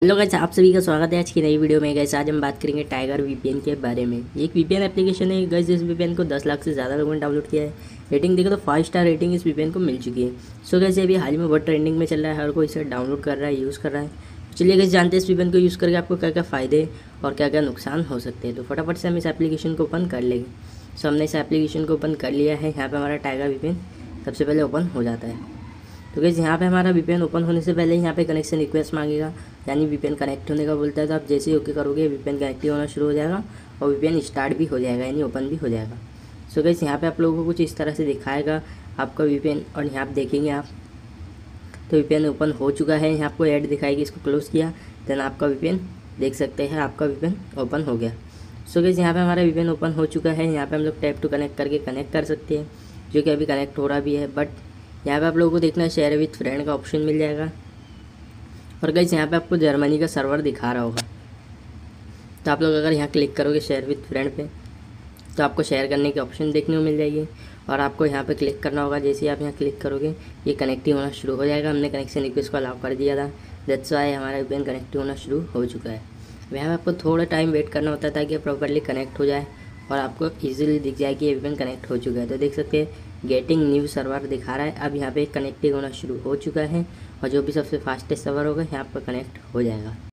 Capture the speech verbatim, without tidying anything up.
Hello guys, आप सभी का स्वागत है आज की नई वीडियो में। गाइस आज हम बात करेंगे टाइगर वीपीएन के बारे में। ये एक वीपीएन एप्लीकेशन है गाइस। इस वीपीएन को दस लाख से ज़्यादा लोगों ने डाउनलोड किया है। रेटिंग देखो तो फाइव स्टार रेटिंग इस वीपीएन को मिल चुकी है। सो गाइस अभी हाल ही में बहुत ट्रेंडिंग में चल रहा है, हर कोई इसे डाउनलोड कर रहा है, यूज़ कर रहा है। चलिए गाइस जानते हैं इस वीपीएन को यूज़ करके आपको क्या क्या फ़ायदे और क्या क्या नुकसान हो सकते हैं। तो फटाफट से हम इस एप्लीकेशन को ओपन कर लेंगे। सो हमने इस एप्लीकेशन को ओपन कर लिया है। यहाँ पर हमारा टाइगर वीपीएन सबसे पहले ओपन हो जाता है। तो गाइस यहाँ पे हमारा वीपीएन ओपन होने से पहले यहाँ पे कनेक्शन रिक्वेस्ट मांगेगा, यानी वीपीएन कनेक्ट होने का बोलता है। तो आप जैसे ही ओके करोगे वीपीएन कनेक्ट होना शुरू हो जाएगा और वीपीएन स्टार्ट भी हो जाएगा, यानी ओपन भी हो जाएगा। सो गाइस यहाँ पे आप लोगों को कुछ इस तरह से दिखाएगा आपका वीपीएन, और यहाँ पे देखेंगे आप तो वीपीएन ओपन हो चुका है। यहाँ आपको ऐड दिखाएगी, इसको क्लोज किया देन आपका वीपीएन देख सकते हैं, आपका वीपीएन ओपन हो गया। सो गाइस यहाँ पे हमारा वीपीएन ओपन हो चुका है। यहाँ पे हम लोग टैप टू कनेक्ट करके कनेक्ट कर सकते हैं, जो कि अभी कनेक्ट हो रहा भी है। बट यहाँ पे आप लोगों को देखना है शेयर विथ फ्रेंड का ऑप्शन मिल जाएगा। और गाइस यहाँ पे आपको जर्मनी का सर्वर दिखा रहा होगा, तो आप लोग अगर यहाँ क्लिक करोगे शेयर विथ फ्रेंड पे तो आपको शेयर करने की ऑप्शन देखने को मिल जाएगी। और आपको यहाँ पे क्लिक करना होगा। जैसे ही आप यहाँ क्लिक करोगे ये कनेक्टिव होना शुरू हो जाएगा। हमने कनेक्शन रिक्वेस्ट को अलाउ कर दिया था, दैट्स वाई हमारा वीपीएन कनेक्टिव होना शुरू हो चुका है। यहाँ पे आपको थोड़ा टाइम वेट करना होता है ताकि प्रॉपरली कनेक्ट हो जाए और आपको इजीली दिख जाए कि ये वीपीएन कनेक्ट हो चुका है। तो देख सकते हैं गेटिंग न्यू सर्वर दिखा रहा है। अब यहाँ पे कनेक्टिंग होना शुरू हो चुका है और जो भी सबसे फास्टेस्ट सर्वर होगा यहाँ पर कनेक्ट हो जाएगा।